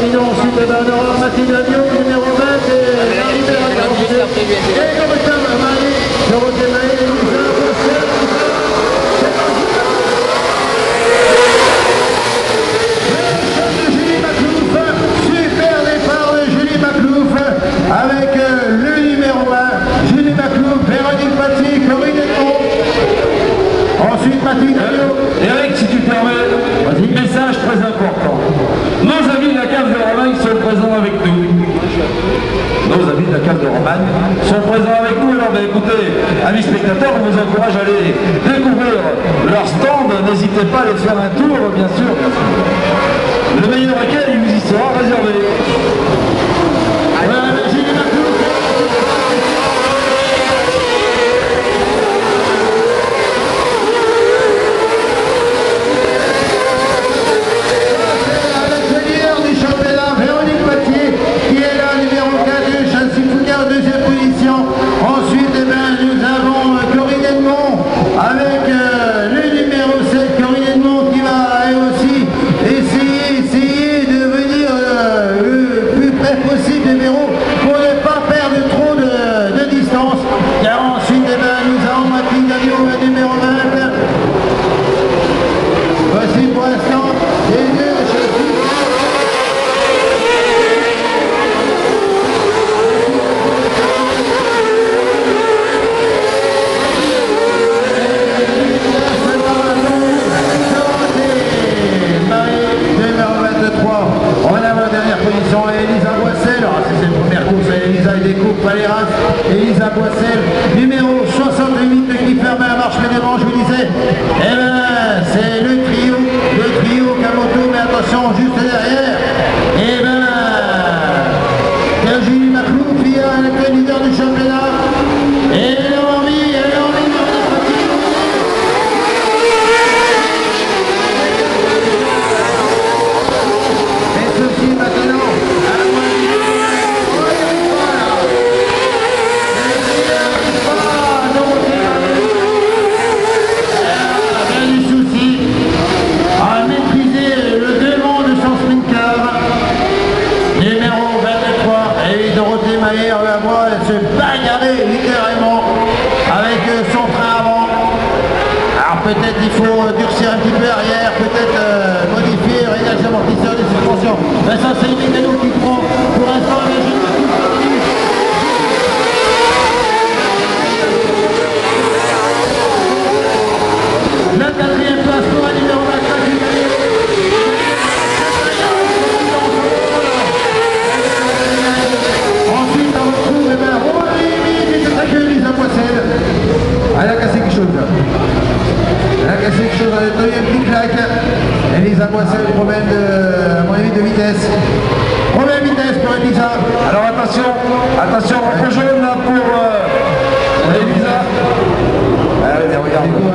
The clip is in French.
terminons ensuite, on aura Mathilde Avion, numéro 20, et l'arrivée à la et comme ça, Marie, Dorothée Maé, Elisa, Julie Maclouf, super départ de Julie Maclouf, avec le numéro 1, Julie Maclouf, Véronique Paty, Corinne Edmond. Ensuite, Mathilde Avion. Eric, si tu permets, message très important. Nos amis de la cave de Romagne sont présents avec nous. Nos amis de la cave de Romagne sont présents avec nous. Alors, écoutez, amis spectateurs, on vous encourage à aller découvrir leur stand. N'hésitez pas à aller faire un tour, bien sûr. Le meilleur accueil, il vous y sera réservé. Ensuite, nous avons Corinne Edmond avec le numéro 7, Corinne Edmond, qui va elle aussi essayer de venir le plus près possible des verrous pour ne pas perdre trop de distance. Car ensuite, nous avons Mathilde Avion, le numéro 20. Voici pour l'instant les deux Elisa Boissel, c'est la première course à Elisa et des coupes Valéras. Elisa Boissel, numéro 68 qui ferme la marche médiévant, je vous disais. Eh ben, c'est le trio Kamoto, mais attention, juste derrière. Eh ben, Julie Maclouf, qui est le leader du championnat. Et elle a envie. Et ceci maintenant. Elle se bagarrer littéralement avec son frein avant. Alors peut-être il faut durcir un petit peu arrière, peut-être modifier, régler les amortisseurs de suspension. Mais ça c'est une mécano qui prend pour l'instant les jeux. La quatrième place pour un numéro 25. Ensuite, on retrouve Elisa Boissel. Elle a cassé quelque chose là. Elle a cassé quelque chose, elle a donné un petit claque. Elisa Boissel, problème à mon avis de vitesse. Problème de vitesse pour Elisa. Alors attention, un peu jaune là pour Elisa. Allez, regarde.